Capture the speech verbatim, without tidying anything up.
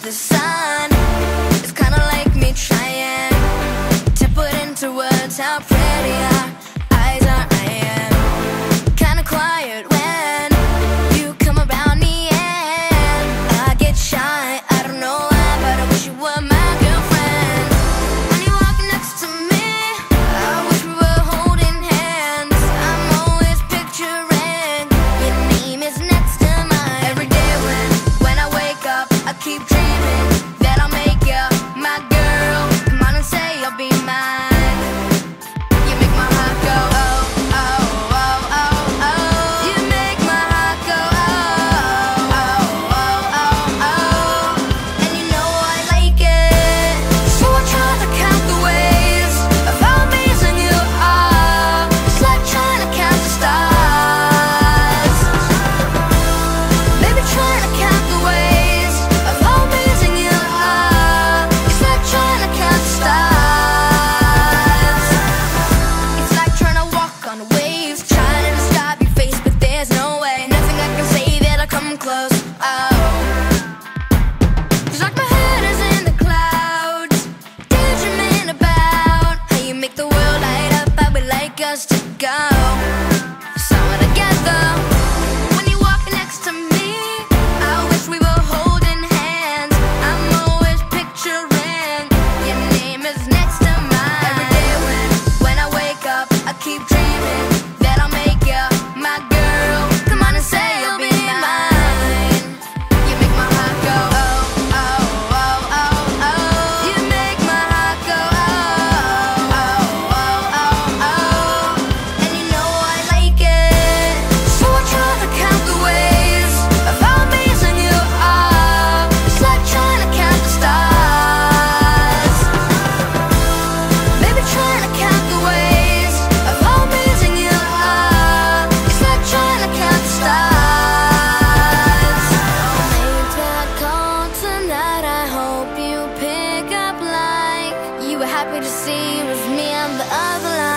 the sun. It's kinda like me trying to put into words how pretty our eyes are. I am kinda quiet when you come around me, and I get shy. I don't know why, but I wish you were my girlfriend. When you walk next to me, I wish we were holding hands. I'm always picturing your name is next to mine. Every day when, when I wake up, I keep dreaming that I'll make you my girl. Come on and say you'll be mine. You make my heart go oh, oh, oh, oh, oh. You make my heart go oh, oh, oh, oh, oh. And you know I like it, so I try to count the ways of how amazing you are. It's like trying to count the stars. Maybe trying to count the ways of how amazing you are. It's like trying to count the stars. It's like trying to walk on waves, trying to stop your face, but there's no way. Nothing I can say that'll come close. Oh, it's like my head is in the clouds, daydreaming about how you make the world light up. I would like us to go somewhere together. When you walk next to me, I wish we were holding hands. I'm always picturing your name is next to mine. Every day when, when I wake up, I keep dreaming that I'll make you my girl. Come on and say you'll be mine. You make my heart go oh, oh, oh, oh, oh. You make my heart go oh, oh, oh, oh, oh. And you know I like it, so I try to count the ways of how amazing you are. It's like trying to count the stars. Maybe trying to count the ways of how amazing you are. It's like trying to count the stars. Make that call tonight, I hope you pick up like you were happy to see with me on the other line.